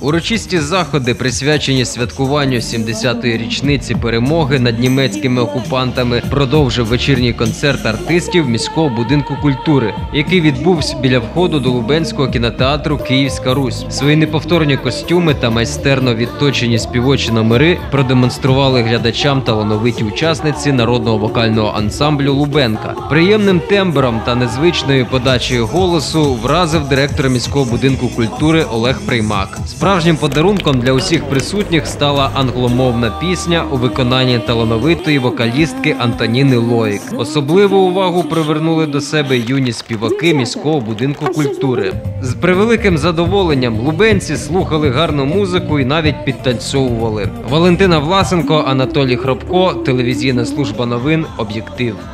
Урочисті заходи, присвячені святкуванню 70-ї річниці перемоги над німецькими окупантами, продовжив вечірній концерт артистів міського будинку культури, який відбувся біля входу до Лубенського кінотеатру «Київська Русь». Свої неповторні костюми та майстерно відточені співочі номери продемонстрували глядачам талановиті учасниці народного вокального ансамблю «Лубенка». Приємним тембром та незвичною подачею голосу вразив директор міського будинку культури Олег Приймак. Справжнім подарунком для усіх присутніх стала англомовна пісня у виконанні талановитої вокалістки Антоніни Лоїк. Особливу увагу привернули до себе юні співаки міського будинку культури. З превеликим задоволенням лубенці слухали гарну музику і навіть підтанцьовували. Валентина Власенко, Анатолій Хробко, телевізійна служба новин «Об'єктив».